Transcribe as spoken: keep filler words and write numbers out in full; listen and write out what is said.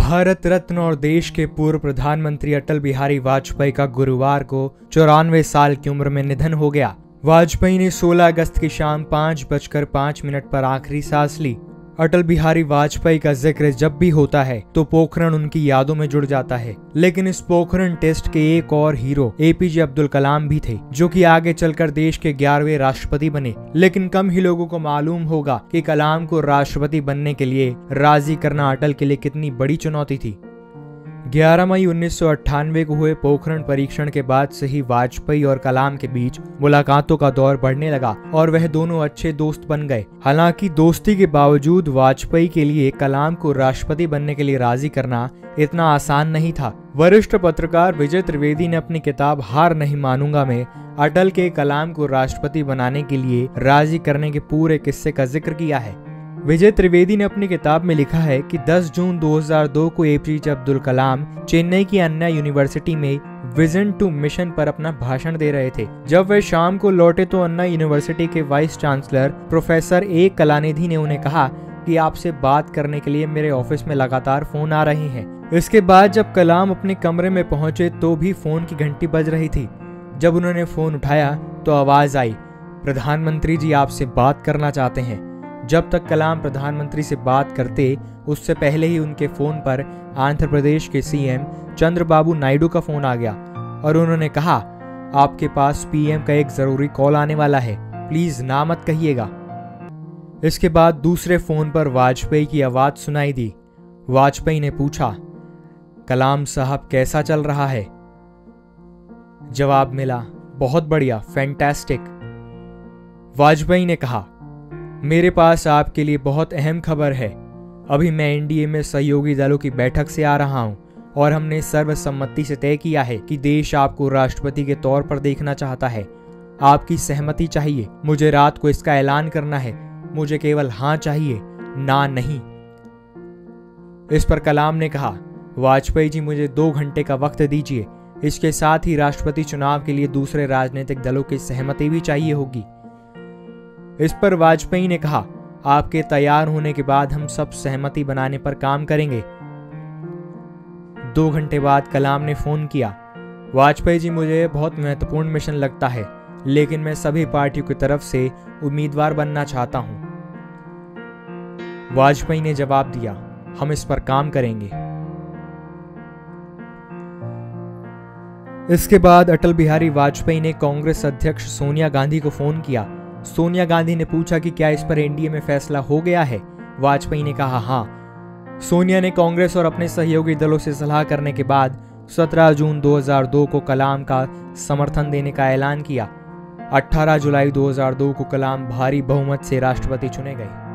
भारत रत्न और देश के पूर्व प्रधानमंत्री अटल बिहारी वाजपेयी का गुरुवार को चौरानवे साल की उम्र में निधन हो गया। वाजपेयी ने सोलह अगस्त की शाम पाँच बजकर पाँच मिनट पर आखिरी सांस ली। अटल बिहारी वाजपेयी का जिक्र जब भी होता है तो पोखरण उनकी यादों में जुड़ जाता है, लेकिन इस पोखरण टेस्ट के एक और हीरो एपीजे अब्दुल कलाम भी थे, जो कि आगे चलकर देश के ग्यारहवें राष्ट्रपति बने। लेकिन कम ही लोगों को मालूम होगा कि कलाम को राष्ट्रपति बनने के लिए राजी करना अटल के लिए कितनी बड़ी चुनौती थी। ग्यारह मई उन्नीस सौ अट्ठानवे को हुए पोखरण परीक्षण के बाद से ही वाजपेयी और कलाम के बीच मुलाकातों का दौर बढ़ने लगा और वह दोनों अच्छे दोस्त बन गए। हालांकि दोस्ती के बावजूद वाजपेयी के लिए कलाम को राष्ट्रपति बनने के लिए राजी करना इतना आसान नहीं था। वरिष्ठ पत्रकार विजय त्रिवेदी ने अपनी किताब हार नहीं मानूंगा में अटल के कलाम को राष्ट्रपति बनाने के लिए राजी करने के पूरे किस्से का जिक्र किया है। विजय त्रिवेदी ने अपनी किताब में लिखा है कि दस जून दो हज़ार दो को एपीजे अब्दुल कलाम चेन्नई की अन्ना यूनिवर्सिटी में विजन टू मिशन पर अपना भाषण दे रहे थे। जब वे शाम को लौटे तो अन्ना यूनिवर्सिटी के vice chancellor professor A Kalanidhi ने उन्हें कहा कि आपसे बात करने के लिए मेरे ऑफिस में लगातार फोन आ रहे हैं। इसके बाद जब कलाम अपने कमरे में पहुंचे तो भी फोन की घंटी बज रही थी। जब उन्होंने फोन उठाया तो आवाज आई, प्रधानमंत्री जी आपसे बात करना चाहते हैं। जब तक कलाम प्रधानमंत्री से बात करते उससे पहले ही उनके फोन पर आंध्र प्रदेश के सीएम चंद्रबाबू नायडू का फोन आ गया और उन्होंने कहा, आपके पास पीएम का एक जरूरी कॉल आने वाला है, प्लीज ना मत कहिएगा। इसके बाद दूसरे फोन पर वाजपेयी की आवाज सुनाई दी। वाजपेयी ने पूछा, कलाम साहब कैसा चल रहा है? जवाब मिला, बहुत बढ़िया, फैंटास्टिक। वाजपेयी ने कहा, मेरे पास आपके लिए बहुत अहम खबर है। अभी मैं एनडीए में सहयोगी दलों की बैठक से आ रहा हूं और हमने सर्वसम्मति से तय किया है कि देश आपको राष्ट्रपति के तौर पर देखना चाहता है। आपकी सहमति चाहिए। मुझे रात को इसका ऐलान करना है। मुझे केवल हाँ चाहिए, ना नहीं। इस पर कलाम ने कहा, वाजपेयी जी मुझे दो घंटे का वक्त दीजिए। इसके साथ ही राष्ट्रपति चुनाव के लिए दूसरे राजनीतिक दलों की सहमति भी चाहिए होगी। इस पर वाजपेयी ने कहा, आपके तैयार होने के बाद हम सब सहमति बनाने पर काम करेंगे। दो घंटे बाद कलाम ने फोन किया, वाजपेयी जी मुझे बहुत महत्वपूर्ण मिशन लगता है, लेकिन मैं सभी पार्टियों की तरफ से उम्मीदवार बनना चाहता हूं। वाजपेयी ने जवाब दिया, हम इस पर काम करेंगे। इसके बाद अटल बिहारी वाजपेयी ने कांग्रेस अध्यक्ष सोनिया गांधी को फोन किया। सोनिया गांधी ने पूछा कि क्या इस पर एनडीए में फैसला हो गया है? वाजपेयी ने कहा हाँ। सोनिया ने कांग्रेस और अपने सहयोगी दलों से सलाह करने के बाद सत्रह जून दो हज़ार दो को कलाम का समर्थन देने का ऐलान किया। अठारह जुलाई दो हज़ार दो को कलाम भारी बहुमत से राष्ट्रपति चुने गए।